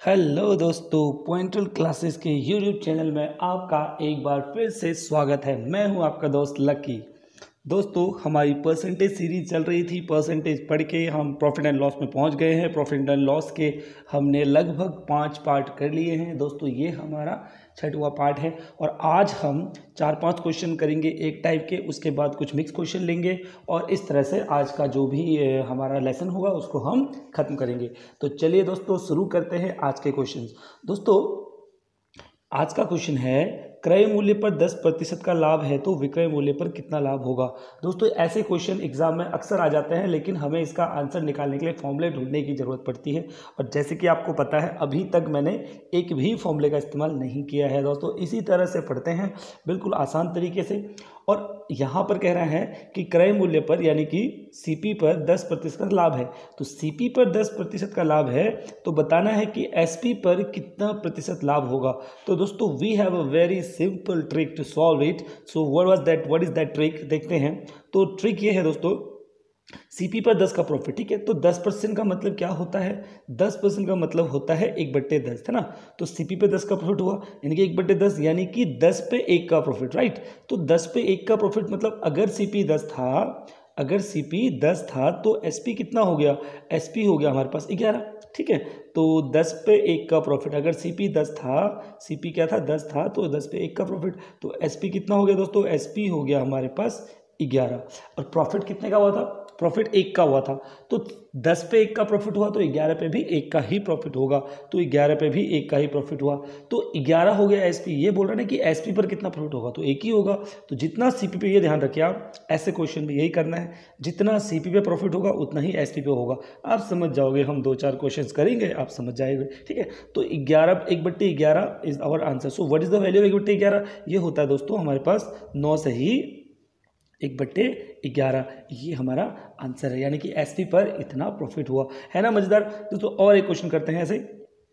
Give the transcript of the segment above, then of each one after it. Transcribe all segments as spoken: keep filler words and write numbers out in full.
Hello दोस्तों, पॉइंटल classes के यूट्यूब चैनल में आपका एक बार फिर से स्वागत है। मैं हूं आपका दोस्त लकी। दोस्तों, हमारी परसेंटेज सीरीज चल रही थी। परसेंटेज पढ़ के हम प्रॉफिट एंड लॉस में पहुंच गए हैं। प्रॉफिट एंड लॉस के हमने लगभग पाँच पार्ट कर लिए हैं। दोस्तों, ये हमारा छठवां पार्ट है और आज हम चार पांच क्वेश्चन करेंगे एक टाइप के, उसके बाद कुछ मिक्स क्वेश्चन लेंगे और इस तरह से आज का जो भी हमारा लेसन होगा उसको हम ख़त्म करेंगे। तो चलिए दोस्तों, शुरू करते हैं आज के क्वेश्चन। दोस्तों, आज का क्वेश्चन है, क्रय मूल्य पर दस प्रतिशत का लाभ है तो विक्रय मूल्य पर कितना लाभ होगा। दोस्तों, ऐसे क्वेश्चन एग्जाम में अक्सर आ जाते हैं, लेकिन हमें इसका आंसर निकालने के लिए फॉर्मूले ढूंढने की ज़रूरत पड़ती है। और जैसे कि आपको पता है, अभी तक मैंने एक भी फॉर्मूले का इस्तेमाल नहीं किया है। दोस्तों, इसी तरह से पढ़ते हैं, बिल्कुल आसान तरीके से। और यहाँ पर कह रहा है कि क्रय मूल्य पर यानी कि सीपी पर दस प्रतिशत का लाभ है। तो सीपी पर दस प्रतिशत का लाभ है तो बताना है कि एसपी पर कितना प्रतिशत लाभ होगा। तो दोस्तों, we have a very simple trick to solve it. So what was that what is that trick, देखते हैं। तो ट्रिक ये है दोस्तों, सीपी पर दस का प्रॉफिट, ठीक है। तो दस परसेंट का मतलब क्या होता है? दस परसेंट का मतलब होता है एक बट्टे दस, है ना। तो सीपी पे दस का प्रॉफिट हुआ यानी कि एक बट्टे दस, यानी कि दस पे एक का प्रॉफिट, राइट। तो दस पे एक का प्रॉफिट मतलब अगर सीपी दस था अगर सीपी दस था तो एसपी कितना हो गया? एसपी हो गया हमारे पास ग्यारह, ठीक है। तो दस पे एक का प्रॉफिट, अगर सीपी दस था, सीपी क्या था? दस था, तो दस पे एक का प्रॉफिट, तो एसपी कितना हो गया दोस्तों? एसपी हो गया हमारे पास ग्यारह। और प्रॉफिट कितने का हुआ था? प्रॉफिट एक का हुआ था। तो दस पे एक का प्रॉफिट हुआ तो ग्यारह पे भी एक का ही प्रॉफिट होगा। तो ग्यारह पे भी एक का ही प्रॉफिट हुआ तो ग्यारह हो गया एसपी। ये बोल रहा है कि एसपी पर कितना प्रॉफिट होगा? तो एक ही होगा। तो जितना सीपी पे, ये ध्यान रखिए आप, ऐसे क्वेश्चन में यही करना है, जितना सीपी पे प्रॉफिट होगा उतना ही एसपी पे होगा। आप समझ जाओगे, हम दो चार क्वेश्चन करेंगे, आप समझ जाएंगे, ठीक है। तो ग्यारह, एक बट्टे ग्यारह is our answer. So what is the value of एक बट्टे ग्यारह? ये होता है दोस्तों हमारे पास नौ से ही एक बट्टे ग्यारह, ये हमारा आंसर है। यानी कि एसपी पर इतना प्रॉफिट हुआ, है ना मजेदार दोस्तों। और एक क्वेश्चन करते हैं ऐसे।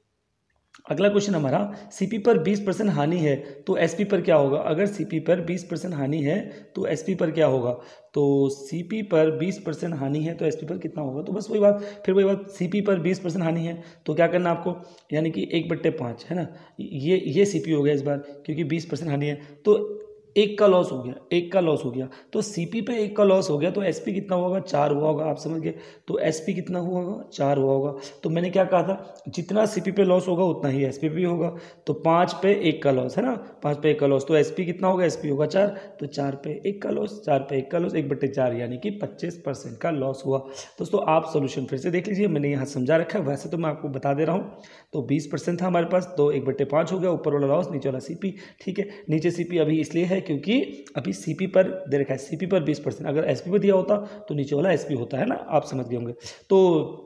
अगला क्वेश्चन हमारा, सीपी पर बीस परसेंट हानि है तो एसपी पर क्या होगा? अगर सीपी पर बीस परसेंट हानि है तो एसपी पर क्या होगा? तो सीपी पर बीस परसेंट हानि है तो एसपी पर कितना होगा? तो बस वही बात, फिर वही बात, सीपी पर बीस परसेंट हानि है तो क्या करना आपको? यानी कि एक बट्टे पाँच, है ना। ये ये सीपी हो गया इस बार, क्योंकि बीस परसेंट हानि है तो एक का लॉस हो गया, एक का लॉस हो गया। तो सीपी पे एक का लॉस हो गया तो एसपी कितना होगा? चार हुआ होगा, आप समझ गए। तो एसपी कितना हुआ होगा? चार हुआ होगा। तो मैंने क्या कहा था, जितना सीपी पे लॉस होगा उतना ही एसपी पे भी होगा। तो पाँच पे एक का लॉस, है ना, पाँच पे एक का लॉस, तो एसपी कितना होगा? एसपी होगा चार, तो चार पे एक का लॉस, चार पे एक का लॉस, एक बट्टे चार, यानी कि पच्चीस परसेंट का लॉस हुआ। दोस्तों, आप सोल्यूशन फिर से देख लीजिए, मैंने यहाँ समझा रखा है, वैसे तो मैं आपको बता दे रहा हूँ। तो बीस परसेंट था हमारे पास, तो एक बट्टे पाँच हो गया, ऊपर वाला लॉस, नीचे वाला सीपी, ठीक है। नीचे सीपी अभी इसलिए है क्योंकि अभी सीपी पर दे रखा है, सीपी पर बीस परसेंट, अगर एसपी पर दिया होता तो नीचे वाला एसपी होता, है ना, आप समझ गए होंगे। तो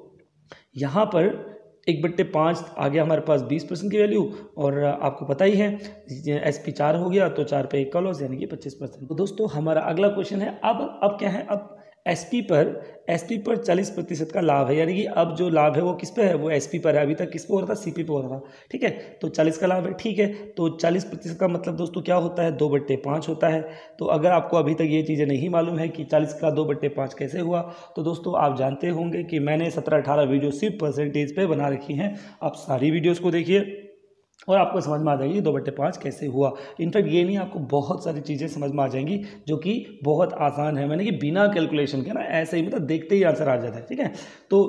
यहाँ पर एक बट्टे पाँच आ गया हमारे पास बीस परसेंट की वैल्यू, और आपको पता ही है एस पी चार हो गया तो चार पे एक का लॉस, यानी कि पच्चीस परसेंट। तो दोस्तों, हमारा अगला क्वेश्चन है, अब अब क्या है, अब एसपी पर एसपी पर चालीस प्रतिशत का लाभ है। यानी कि अब जो लाभ है वो किस पे है? वो एसपी पर है। अभी तक किस पे हो रहा था? सीपी पे हो रहा था, ठीक है। तो चालीस का लाभ है, ठीक है। तो चालीस प्रतिशत का मतलब दोस्तों क्या होता है? दो बट्टे पाँच होता है। तो अगर आपको अभी तक ये चीज़ें नहीं मालूम है कि चालीस का दो बट्टे पाँच कैसे हुआ, तो दोस्तों आप जानते होंगे कि मैंने सत्रह अठारह वीडियो सिर्फ परसेंटेज पे बना रखी हैं। आप सारी वीडियोज़ को देखिए और आपको समझ में आ जाएगी दो बट्टे पाँच कैसे हुआ। इनफैक्ट ये नहीं, आपको बहुत सारी चीज़ें समझ में आ जाएंगी जो कि बहुत आसान है। मैंने कि बिना कैलकुलेशन के ना, ऐसे ही मतलब देखते ही आंसर आ जाता है, ठीक है। तो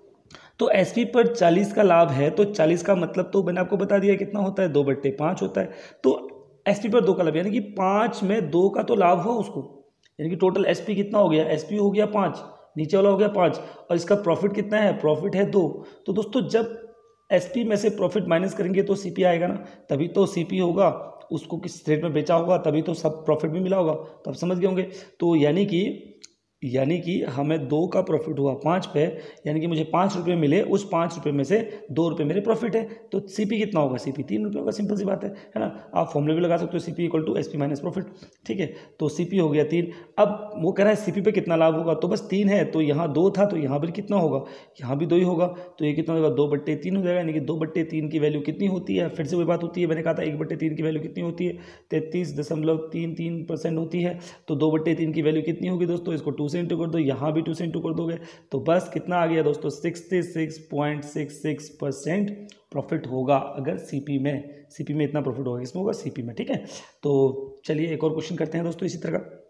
तो एसपी पर चालीस का लाभ है तो चालीस का मतलब तो मैंने आपको बता दिया कितना होता है? दो बट्टे पाँच होता है। तो एसपी पर दो का लाभ, यानी कि पाँच में दो का तो लाभ हुआ उसको, यानी कि टोटल एसपी कितना हो गया? एसपी हो गया पाँच, नीचे वाला हो गया पाँच, और इसका प्रॉफिट कितना है? प्रॉफिट है दो। तो दोस्तों, जब एसपी में से प्रॉफिट माइनस करेंगे तो सीपी आएगा ना, तभी तो सीपी होगा, उसको किस रेट में बेचा होगा तभी तो सब प्रॉफिट भी मिला होगा। तो आप समझ गए होंगे। तो यानी कि यानी कि हमें दो का प्रॉफिट हुआ पाँच पे, यानी कि मुझे पाँच रुपये मिले, उस पाँच रुपये में से दो रुपये मेरे प्रॉफिट है। तो सीपी कितना होगा? सीपी तीन रुपये होगा, सिंपल सी बात है है ना। आप फॉर्मूले भी लगा सकते हो, CP equal to SP minus profit, ठीक है। तो सीपी हो गया तीन। अब वो कह रहा है सीपी पे कितना लाभ होगा, तो बस तीन है, तो यहाँ दो था तो यहाँ पर कितना होगा? यहाँ भी दो ही होगा। तो ये कितना होगा? दो बट्टे तीन हो जाएगा। यानी कि दो बट्टे तीन की वैल्यू कितनी होती है? फिर से वही बात होती है, मैंने कहा था एक बट्टे तीन की वैल्यू कितनी होती है? तैंतीस दशमलव तीन तीन परसेंट होती है। तो दो बट्टे तीन की वैल्यू कितनी होगी दोस्तों? इसको टू टू से इंटू कर दो, यहाँ भी टू से इंटू कर दोगे तो बस कितना आ गया दोस्तों, sixty six point six six percent profit होगा अगर सीपी में सीपी में इतना प्रॉफिट होगा, इसमें होगा सीपी में, ठीक है। तो चलिए एक और क्वेश्चन करते हैं दोस्तों इसी तरह का।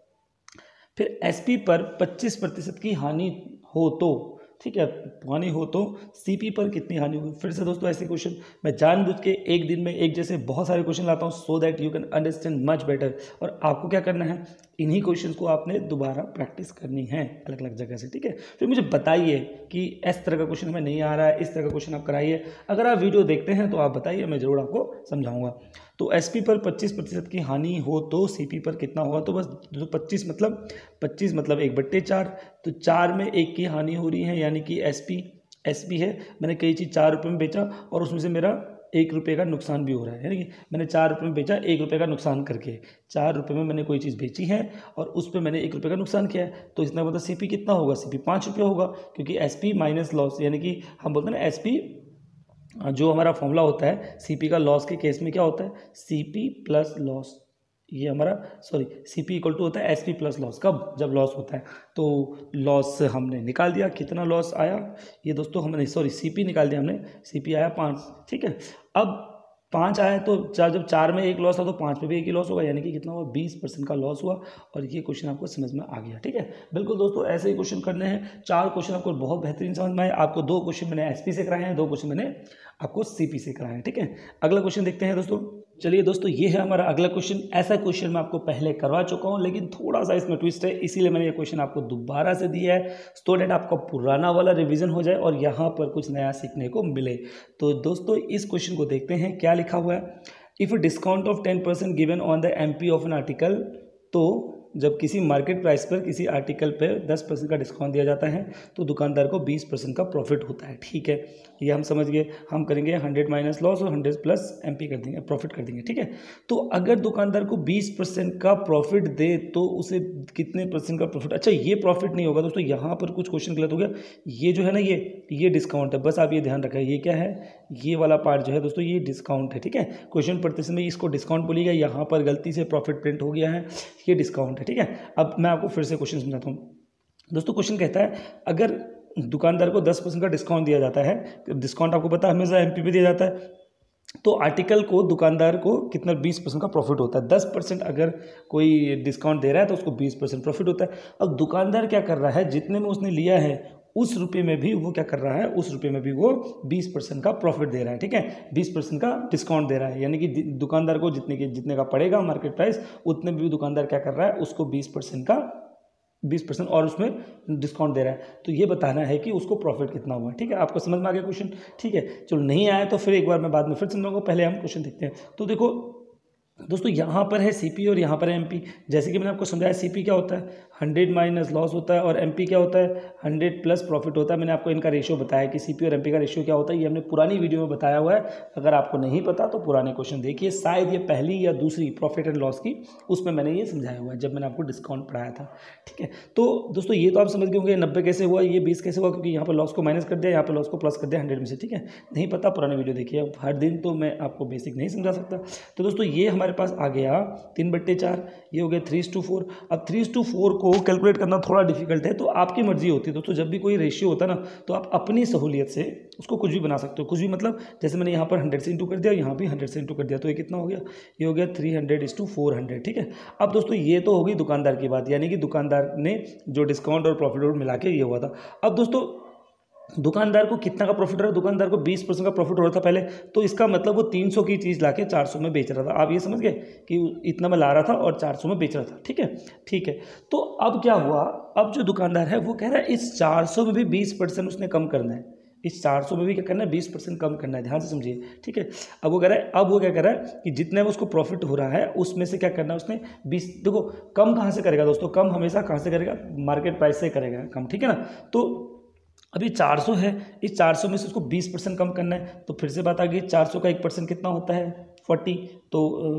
फिर एसपी पर पच्चीस प्रतिशत की हानि हो तो, ठीक है, हानि हो तो सीपी पर कितनी हानि होगी। फिर से दोस्तों ऐसे क्वेश्चन मैं जानबूझ के एक दिन में एक जैसे बहुत सारे क्वेश्चन लाता हूँ so that you can understand much better. और आपको क्या करना है, इन्हीं क्वेश्चंस को आपने दोबारा प्रैक्टिस करनी है अलग अलग जगह से, ठीक है। फिर मुझे बताइए कि इस तरह का क्वेश्चन हमें नहीं आ रहा है, इस तरह का क्वेश्चन आप कराइए। अगर आप वीडियो देखते हैं तो आप बताइए, मैं जरूर आपको समझाऊंगा। तो एसपी पर पच्चीस प्रतिशत की हानि हो तो सीपी पर कितना होगा। तो बस जो पच्चीस मतलब पच्चीस मतलब एक बट्टे चार, तो चार में एक की हानि हो रही है, यानी कि एसपी एसपी है, मैंने कई चीज़ चार रुपये में बेचा और उसमें से मेरा एक रुपये का नुकसान भी हो रहा है, यानी कि मैंने चार रुपये में बेचा एक रुपये का नुकसान करके, चार रुपये में मैंने कोई चीज़ बेची है और उस पर मैंने एक रुपये का नुकसान किया है। तो इसका मतलब सीपी कितना होगा, सीपी पाँच रुपये होगा, क्योंकि एसपी माइनस लॉस, यानी कि हम बोलते हैं ना एसपी जो हमारा फॉर्मूला होता है सीपी का लॉस के केस में क्या होता है, सीपी प्लस लॉस, ये हमारा सॉरी सीपी इक्वल टू होता है एसपी प्लस लॉस। कब, जब लॉस होता है। तो लॉस हमने निकाल दिया, कितना लॉस आया ये दोस्तों, हमने सॉरी सीपी निकाल दिया हमने, सीपी आया पाँच, ठीक है। अब पाँच आया तो चार, जब चार में एक लॉस था तो पाँच में भी एक ही लॉस होगा, यानी कि कितना हुआ, बीस परसेंट का लॉस हुआ। और ये क्वेश्चन आपको समझ में आ गया, ठीक है। बिल्कुल दोस्तों ऐसे ही क्वेश्चन करने हैं, चार क्वेश्चन आपको बहुत बेहतरीन समझ में आए। आपको दो क्वेश्चन मैंने एसपी से कराए हैं, दो क्वेश्चन मैंने आपको सीपी से कराए हैं, ठीक है। अगला क्वेश्चन देखते हैं दोस्तों। चलिए दोस्तों ये है हमारा अगला क्वेश्चन। ऐसा क्वेश्चन मैं आपको पहले करवा चुका हूँ, लेकिन थोड़ा सा इसमें ट्विस्ट है, इसीलिए मैंने ये क्वेश्चन आपको दोबारा से दिया है, सो दैट आपका पुराना वाला रिवीजन हो जाए और यहाँ पर कुछ नया सीखने को मिले। तो दोस्तों इस क्वेश्चन को देखते हैं क्या लिखा हुआ है। If discount of ten percent given on the M P of an article, तो जब किसी मार्केट प्राइस पर किसी आर्टिकल पर दस परसेंट का डिस्काउंट दिया जाता है तो दुकानदार को बीस परसेंट का प्रॉफिट होता है, ठीक है। ये हम समझ गए, हम करेंगे हंड्रेड माइनस लॉस और हंड्रेड प्लस एमपी कर देंगे, प्रॉफिट कर देंगे, ठीक है। तो अगर दुकानदार को बीस परसेंट का प्रॉफिट दे तो उसे कितने परसेंट का प्रॉफिट, अच्छा ये प्रॉफिट नहीं होगा दोस्तों, यहाँ पर कुछ क्वेश्चन गलत हो गया। ये जो है ना, ये ये डिस्काउंट है, बस आप ये ध्यान रखें, ये क्या है, ये वाला पार्ट जो है दोस्तों ये डिस्काउंट है, ठीक है। क्वेश्चन पढ़ते समय इसको डिस्काउंट बोलिएगा, यहाँ पर गलती से प्रॉफिट प्रिंट हो गया है, ये डिस्काउंट है, ठीक है। अब मैं आपको फिर से क्वेश्चन समझाता हूँ दोस्तों। क्वेश्चन कहता है अगर दुकानदार को दस परसेंट का डिस्काउंट दिया जाता है, डिस्काउंट आपको पता है हमेशा एमपी पे दिया जाता है, तो आर्टिकल को दुकानदार को कितना बीस परसेंट का प्रॉफिट होता है। दस परसेंट अगर कोई डिस्काउंट दे रहा है तो उसको बीस परसेंट प्रॉफिट होता है। अब दुकानदार क्या कर रहा है, जितने में उसने लिया है उस रुपये में भी वो क्या कर रहा है, उस रुपये में भी वो बीस परसेंट का प्रॉफिट दे रहा है, ठीक है, बीस परसेंट का डिस्काउंट दे रहा है, यानी कि दुकानदार को जितने के जितने का पड़ेगा मार्केट प्राइस उतने में भी दुकानदार क्या कर रहा है, उसको बीस परसेंट का बीस परसेंट और उसमें डिस्काउंट दे रहा है। तो ये बताना है कि उसको प्रॉफिट कितना हुआ, ठीक है। आपको समझ में आ गया क्वेश्चन, ठीक है। चलो नहीं आया तो फिर एक बार मैं बाद में फिर समझाऊंगा, पहले हम क्वेश्चन देखते हैं। तो देखो दोस्तों यहाँ पर है सीपी और यहाँ पर है एमपी। जैसे कि मैंने आपको समझाया सीपी क्या होता है, हंड्रेड माइनस लॉस होता है, और एमपी क्या होता है, हंड्रेड प्लस प्रॉफिट होता है। मैंने आपको इनका रेशियो बताया कि सीपी और एमपी का रेशियो क्या होता है, ये हमने पुरानी वीडियो में बताया हुआ है। अगर आपको नहीं पता तो पुराने क्वेश्चन देखिए, शायद ये पहली या दूसरी प्रॉफिट एंड लॉस की, उसमें मैंने ये समझाया हुआ है जब मैंने आपको डिस्काउंट पढ़ाया था, ठीक है। तो दोस्तों ये तो आप समझ गए होंगे नब्बे कैसे हुआ, ये बीस कैसे हुआ, क्योंकि यहाँ पर लॉस को माइनस कर दिया, यहाँ पर लॉस को प्लस कर दिया हंड्रेड में से, ठीक है। नहीं पता पुराने वीडियो देखिए, अब हर दिन तो मैं आपको बेसिक नहीं समझा सकता। तो दोस्तों ये हमारे पास आ गया तीन बट्टे चार, ये हो गया थ्री टू फोर। अब थ्री टू फोर को कैलकुलेट करना थोड़ा डिफिकल्ट है, तो आपकी मर्जी होती है दोस्तों। जब भी कोई रेशियो होता है ना तो आप अपनी सहूलियत से उसको कुछ भी बना सकते हो, कुछ भी मतलब जैसे मैंने यहाँ पर हंड्रेड से इंटू कर दिया, यहाँ भी हंड्रेड से इंटू कर दिया, तो ये कितना हो गया, ये हो गया three hundred is to four hundred, ठीक है। अब दोस्तों ये तो होगी दुकानदार की बात, यानी कि दुकानदार ने जो डिस्काउंट और प्रॉफिट मिला के ये हुआ था। अब दोस्तों दुकानदार को कितना का प्रॉफिट हो रहा है, दुकानदार को बीस परसेंट का प्रॉफिट हो रहा था पहले, तो इसका मतलब वो तीन सौ की चीज़ लाके चार सौ में बेच रहा था। आप ये समझ गए कि इतना में ला रहा था और चार सौ में बेच रहा था, ठीक है ठीक है। तो अब क्या हुआ, अब जो दुकानदार है वो कह रहा है इस चार सौ में भी बीस परसेंट उसने कम करना है, इस चार सौ में भी क्या करना है, बीस परसेंट कम करना है, ध्यान से समझिए, ठीक है। अब वो कह रहा है अब वो क्या कर रहा है कि जितने में उसको प्रॉफिट हो रहा है उसमें से क्या करना है उसने बीस, देखो कम कहाँ से करेगा दोस्तों, कम हमेशा कहाँ से करेगा, मार्केट प्राइस से करेगा कम, ठीक है ना। तो अभी चार सौ है, इस चार सौ में से उसको बीस परसेंट कम करना है, तो फिर से बात आ गई चार सौ का एक परसेंट कितना होता है, फोर्टी। तो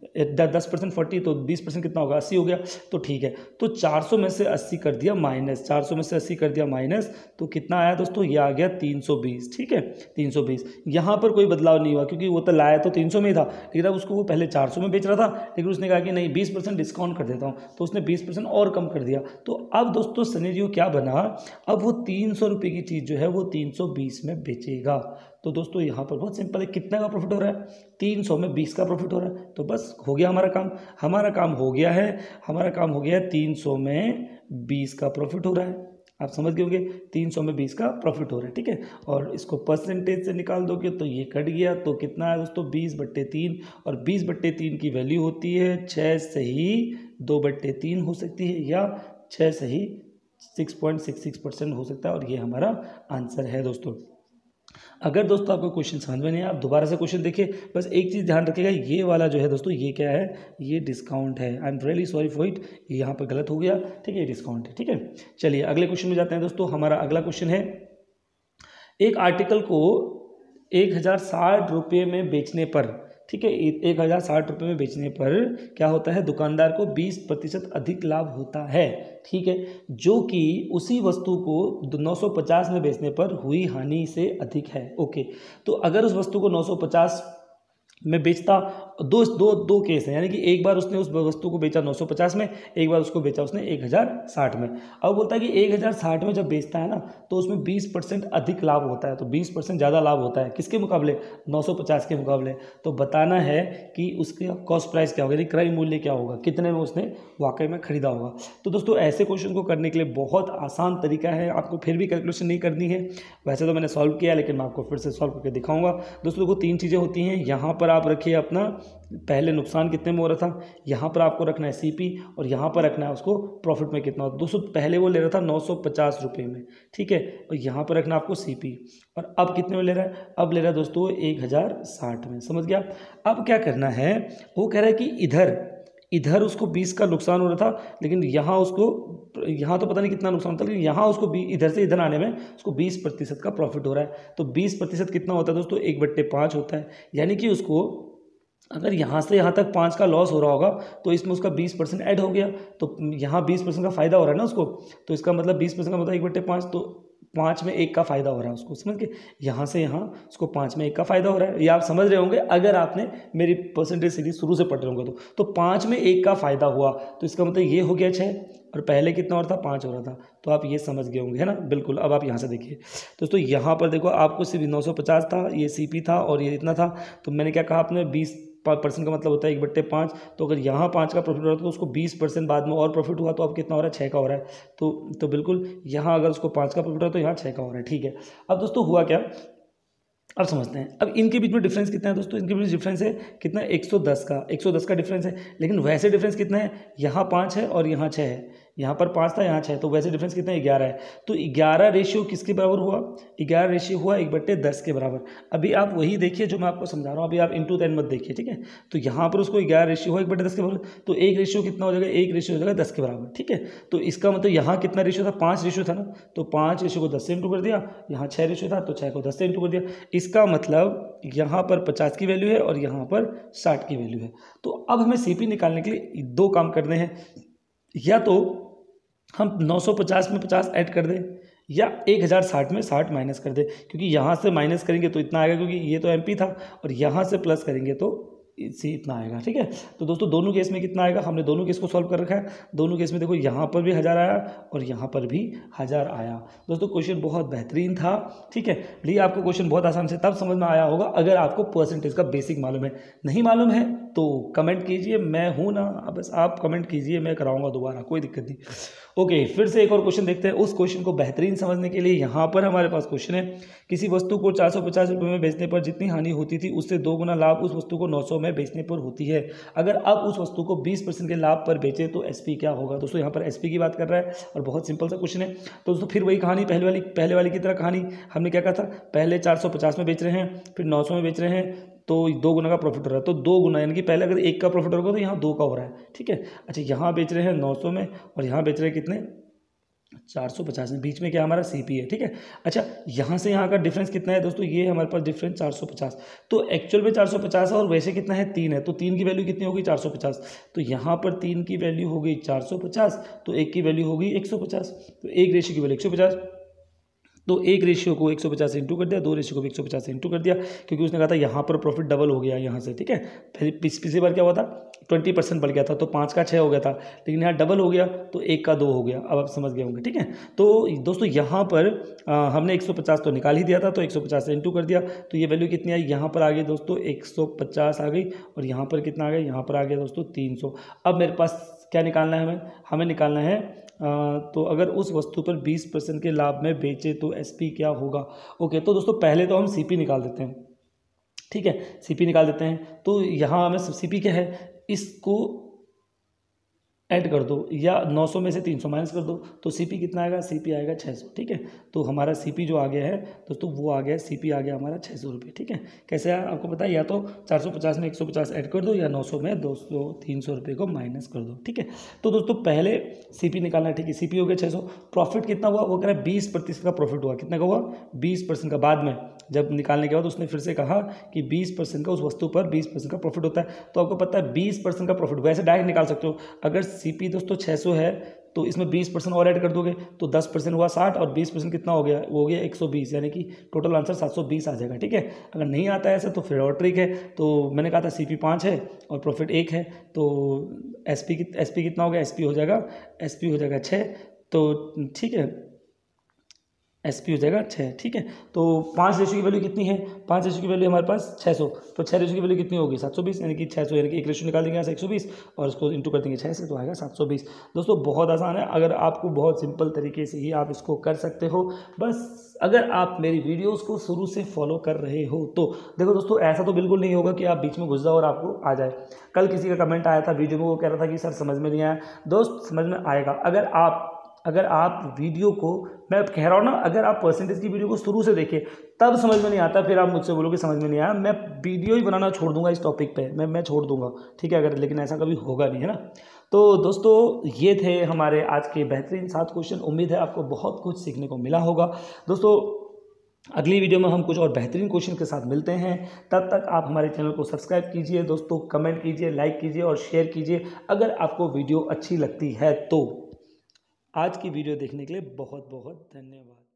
दस परसेंट फोर्टी तो बीस परसेंट कितना होगा, अस्सी हो गया, तो ठीक है। तो चार सौ में से अस्सी कर दिया माइनस, चार सौ में से अस्सी कर दिया माइनस, तो कितना आया दोस्तों, ये आ गया तीन सौ बीस। ठीक है, तीन सौ बीस। यहाँ पर कोई बदलाव नहीं हुआ क्योंकि वो तो लाया तो तीन सौ में ही था, लेकिन अब उसको वो पहले चार सौ में बेच रहा था, लेकिन उसने कहा कि नहीं बीस परसेंट डिस्काउंट कर देता हूँ, तो उसने बीस परसेंट और कम कर दिया। तो अब दोस्तों सिनेरियो क्या बना, अब वो तीन सौ रुपये की चीज़ जो है वो तीन सौ बीस में बेचेगा। तो दोस्तों यहाँ पर बहुत सिंपल है, कितने का प्रॉफिट हो रहा है, तीन सौ में बीस का प्रॉफिट हो रहा है। तो बस हो गया हमारा काम, हमारा काम हो गया है, हमारा काम हो गया है, तीन सौ में बीस का प्रॉफिट हो रहा है। आप समझ गए होंगे, तीन सौ में बीस का प्रॉफिट हो रहा है। ठीक है, और इसको परसेंटेज से निकाल दोगे तो ये कट गया, तो कितना है दोस्तों, बीस बट्टे तीन, और बीस बट्टे तीन की वैल्यू होती है छः सही दो बट्टे तीन हो सकती है, या छः सही six point six six percent हो सकता है, और ये हमारा आंसर है दोस्तों। अगर दोस्तों आपको क्वेश्चन समझ में नहीं आया, आप दोबारा से क्वेश्चन देखिए। बस एक चीज़ ध्यान रखिएगा, ये वाला जो है दोस्तों ये क्या है, ये डिस्काउंट है। I am really sorry for it, यहाँ पर गलत हो गया। ठीक है, ये डिस्काउंट है। ठीक है, चलिए अगले क्वेश्चन में जाते हैं दोस्तों। हमारा अगला क्वेश्चन है, एक आर्टिकल को एक हज़ार साठ रुपये में बेचने पर, ठीक है, एक हज़ार साठ रुपये में बेचने पर क्या होता है, दुकानदार को बीस प्रतिशत अधिक लाभ होता है। ठीक है, जो कि उसी वस्तु को नौ सौ पचास में बेचने पर हुई हानि से अधिक है। ओके, तो अगर उस वस्तु को नौ सौ पचास में बेचता, दो दो दो केस हैं, यानी कि एक बार उसने उस वस्तु को बेचा नौ सौ पचास में, एक बार उसको बेचा उसने एक हज़ार साठ में। अब बोलता है कि एक हज़ार साठ में जब बेचता है ना, तो उसमें बीस परसेंट अधिक लाभ होता है, तो बीस परसेंट ज़्यादा लाभ होता है किसके मुकाबले, नौ सौ पचास के मुकाबले। तो बताना है कि उसका कॉस्ट प्राइस क्या होगा, यानी क्रय मूल्य क्या होगा, कितने में उसने वाकई में खरीदा होगा। तो दोस्तों ऐसे क्वेश्चन को करने के लिए बहुत आसान तरीका है, आपको फिर भी कैलकुलेशन नहीं करनी है। वैसे तो मैंने सॉल्व किया, लेकिन मैं आपको फिर से सॉल्व करके दिखाऊंगा। दोस्तों को तीन चीज़ें होती हैं, यहाँ पर आप रखिए अपना पहले नुकसान कितने में हो रहा था, यहाँ पर आपको रखना है सीपी, और यहाँ पर रखना है उसको प्रॉफिट में कितना होता है। दोस्तों पहले वो ले रहा था नौ सौ पचास रुपये में, ठीक है, और यहाँ पर रखना आपको सीपी, और अब कितने में ले रहा है, अब ले रहा है दोस्तों एक हज़ार साठ में। समझ गया। अब क्या करना है, वो कह रहा है कि इधर इधर उसको बीस का नुकसान हो रहा था, लेकिन यहाँ उसको, यहाँ तो पता नहीं कितना नुकसान था, लेकिन यहाँ उसको इधर से इधर आने में उसको बीस प्रतिशत का प्रॉफिट हो रहा है। तो बीस प्रतिशत कितना होता है दोस्तों, एक बट्टे पाँच होता है, यानी कि उसको अगर यहाँ से यहाँ तक पाँच का लॉस हो रहा होगा तो इसमें उसका बीस परसेंट ऐड हो गया, तो यहाँ बीस परसेंट का फ़ायदा हो रहा है ना उसको, तो इसका मतलब बीस परसेंट का मतलब एक बट्टे पाँच, तो पाँच में एक का फ़ायदा हो रहा है उसको। समझ के, यहाँ से यहाँ उसको पाँच में एक का फ़ायदा हो रहा है। ये आप समझ रहे होंगे अगर आपने मेरी परसेंटेज सीरीज शुरू से पढ़ रहे होंगे तो तो पाँच में एक का फ़ायदा हुआ, तो इसका मतलब ये हो गया छः, और पहले कितना हो रहा था, पाँच हो रहा था। तो आप ये समझ गए होंगे, है ना। बिल्कुल। अब आप यहाँ से देखिए दोस्तों, यहाँ पर देखो आपको सिर्फ नौ सौ पचास था, ये सीपी था, और ये इतना था। तो मैंने क्या कहा, आपने बीस परसेंट का मतलब होता है एक बट्टे पाँच, तो अगर यहाँ पाँच का प्रॉफिट हो रहा था तो उसको बीस परसेंट बाद में और प्रॉफिट हुआ, तो अब कितना हो रहा है, छः का हो रहा है। तो तो बिल्कुल यहाँ अगर उसको पाँच का प्रॉफिट हो रहा है तो यहाँ छः का हो रहा है। ठीक है। अब दोस्तों हुआ क्या, अब समझते हैं। अब इनके बीच में डिफरेंस कितना है दोस्तों, इनके बीच डिफरेंस है कितना, एक सौ दस का, एक सौ दस का डिफरेंस है। लेकिन वैसे डिफरेंस कितना है, यहाँ पाँच है और यहाँ छः है, यहाँ पर पाँच था यहाँ छः, तो वैसे डिफरेंस कितना है, ग्यारह है। तो ग्यारह रेशियो किसके बराबर हुआ, ग्यारह रेशियो हुआ एक बट्टे दस के बराबर। अभी आप वही देखिए जो मैं आपको समझा रहा हूँ, अभी आप इंटू टेन मत देखिए, ठीक है। तो यहाँ पर उसको ग्यारह रेशियो हुआ एक बट्टे दस के बराबर, तो एक रेशियो कितना हो जाएगा, एक रेशियो हो जाएगा दस के बराबर, ठीक है। तो इसका मतलब यहाँ कितना रेशियो था, पाँच रेशियो था ना, तो पाँच रेशियो को दस से इंटू कर दिया, यहाँ छः रेशियो था तो छः को दस से इंटू कर दिया। इसका मतलब यहाँ पर पचास की वैल्यू है और यहाँ पर साठ की वैल्यू है। तो अब हमें सीपी निकालने के लिए दो काम करने हैं, या तो हम नौ सौ पचास में पचास ऐड कर दें, या एक हज़ार साठ में साठ माइनस कर दें, क्योंकि यहाँ से माइनस करेंगे तो इतना आएगा, क्योंकि ये तो एमपी था, और यहाँ से प्लस करेंगे तो इसी इतना आएगा, ठीक है। तो दोस्तों दोनों केस में कितना आएगा, हमने दोनों केस को सॉल्व कर रखा है। दोनों केस में देखो यहाँ पर भी हज़ार आया और यहाँ पर भी हज़ार आया। दोस्तों क्वेश्चन बहुत बेहतरीन था, ठीक है। भले आपको क्वेश्चन बहुत आसान से तब समझ में आया होगा अगर आपको परसेंटेज का बेसिक मालूम है। नहीं मालूम है तो कमेंट कीजिए, मैं हूँ ना, बस आप कमेंट कीजिए, मैं कराऊंगा दोबारा, कोई दिक्कत नहीं। ओके, फिर से एक और क्वेश्चन देखते हैं। उस क्वेश्चन को बेहतरीन समझने के लिए यहाँ पर हमारे पास क्वेश्चन है, किसी वस्तु को चार सौ पचास रुपये में बेचने पर जितनी हानि होती थी उससे दो गुना लाभ उस वस्तु को नौ सौ में बेचने पर होती है। अगर अब उस वस्तु को बीस परसेंट के लाभ पर बेचे तो एसपी क्या होगा। दोस्तों यहाँ पर एसपी की बात कर रहा है और बहुत सिंपल सा क्वेश्चन है। तो दोस्तों फिर वही कहानी, पहले वाली पहले वाली की तरह कहानी, हमने क्या कहा था, पहले चार सौ पचास में बेच रहे हैं, फिर नौ सौ में बेच रहे हैं, तो दो गुना का प्रॉफिट हो रहा है। तो दो गुना यानी कि पहले अगर एक का प्रॉफिट होगा तो यहाँ दो का हो रहा है, ठीक है। अच्छा, यहाँ बेच रहे हैं नौ सौ में और यहाँ बेच रहे हैं कितने, चार सौ पचास में बीच में क्या हमारा सी पी है, ठीक है। अच्छा, यहाँ से यहाँ का डिफरेंस कितना है दोस्तों, ये हमारे पास डिफरेंस चार सौ पचास, तो एक्चुअल में चार सौ पचास है और वैसे कितना है, तीन है, तो तीन की वैल्यू कितनी होगी, चार सौ पचास। तो यहाँ पर तीन की वैल्यू हो गई चार सौ पचास, तो एक की वैल्यू होगी एक सौ पचास, तो एक रेशियो की वैल्यू एक सौ पचास, तो एक रेशियो को एक सौ पचास से इंटू कर दिया, दो रेशियो को भी एक सौ पचास से इंटू कर दिया, क्योंकि उसने कहा था यहाँ पर प्रॉफिट डबल हो गया यहाँ से, ठीक है। फिर पिछली बार क्या हुआ था, ट्वेंटी परसेंट बढ़ गया था, तो पाँच का छः हो गया था, लेकिन यहाँ डबल हो गया तो एक का दो हो गया। अब आप समझ गए होंगे, ठीक है। तो दोस्तों यहाँ पर आ, हमने एक सौ पचास तो निकाल ही दिया था, तो एक सौ पचास से इंटू कर दिया, तो ये वैल्यू कितनी आई, यहाँ पर आ गई दोस्तों एक सौ पचास आ गई, और यहाँ पर कितना आ गया, यहाँ पर आ गया दोस्तों तीन सौ। अब मेरे पास क्या निकालना है, हमें हमें निकालना है आ, तो अगर उस वस्तु पर बीस परसेंट के लाभ में बेचे तो एसपी क्या होगा। ओके, तो दोस्तों पहले तो हम सीपी निकाल देते हैं, ठीक है, सीपी निकाल देते हैं। तो यहाँ हमें सीपी क्या है, इसको ऐड कर दो, या नौ सौ में से तीन सौ माइनस कर दो, तो सीपी कितना आएगा, सीपी आएगा छः सौ, ठीक है। तो हमारा सीपी जो आ गया है दोस्तों, वो आ गया सीपी आ गया हमारा छः सौ रुपये, ठीक है। कैसे आया आपको पता है, या तो चार सौ पचास में एक सौ पचास ऐड कर दो, या नौ सौ में दो सौ तीन सौ रुपये को माइनस कर दो, ठीक है। तो दोस्तों पहले सीपी निकालना है, ठीक है। सीपी हो गया छः सौ, प्रॉफिट कितना हुआ, वो कह रहा है बीस प्रतिशत का प्रॉफिट हुआ, कितना का हुआ, बीस परसेंट का। बाद में जब निकालने के बाद उसने फिर से कहा कि बीस परसेंट का उस वस्तु पर बीस परसेंट का प्रॉफिट होता है, तो आपको पता है बीस परसेंट का प्रॉफिट वैसे डायरेक्ट निकाल सकते हो। अगर सीपी दोस्तों छः सौ है तो इसमें बीस परसेंट और ऐड कर दोगे तो दस परसेंट हुआ साठ, और बीस परसेंट कितना हो गया, वो हो गया एक सौ बीस, यानी कि टोटल आंसर सात सौ बीस आ जाएगा, ठीक है। अगर नहीं आता है ऐसे तो फिर और ट्रिक है। तो मैंने कहा था सीपी पाँच है और प्रॉफिट एक है, तो एसपी की एसपी कितना हो गया, एसपी हो जाएगा एसपी हो जाएगा छः, तो ठीक है, एसपी हो जाएगा छः, ठीक है। तो पाँच रेशियो की वैल्यू कितनी है, पाँच रेशियो की वैल्यू हमारे पास छः सौ, तो छः रेशियो की वैल्यू कितनी होगी, सात सौ बीस, यानी कि छः सौ, यानी कि एक रेशियो निकाल देंगे यहाँ से एक सौ बीस और उसको इंटू कर देंगे छः से, तो आएगा सात सौ बीस। दोस्तों बहुत आसान है, अगर आपको बहुत सिंपल तरीके से ही आप इसको कर सकते हो, बस अगर आप मेरी वीडियोस को शुरू से फॉलो कर रहे हो तो। देखो दोस्तों, ऐसा तो बिल्कुल नहीं होगा कि आप बीच में घुस जाओ और आपको आ जाए। कल किसी का कमेंट आया था वीडियो में, वो कह रहा था कि सर समझ में नहीं आया। दोस्त समझ में आएगा, अगर आप अगर आप वीडियो को, मैं कह रहा हूँ ना, अगर आप परसेंटेज की वीडियो को शुरू से देखें तब समझ में नहीं आता, फिर आप मुझसे बोलोगे समझ में नहीं आया, मैं वीडियो ही बनाना छोड़ दूंगा इस टॉपिक पे, मैं मैं छोड़ दूंगा, ठीक है। अगर लेकिन ऐसा कभी होगा नहीं, है ना। तो दोस्तों ये थे हमारे आज के बेहतरीन सात क्वेश्चन। उम्मीद है आपको बहुत कुछ सीखने को मिला होगा। दोस्तों अगली वीडियो में हम कुछ और बेहतरीन क्वेश्चन के साथ मिलते हैं, तब तक आप हमारे चैनल को सब्सक्राइब कीजिए दोस्तों, कमेंट कीजिए, लाइक कीजिए और शेयर कीजिए अगर आपको वीडियो अच्छी लगती है तो। आज की वीडियो देखने के लिए बहुत बहुत धन्यवाद।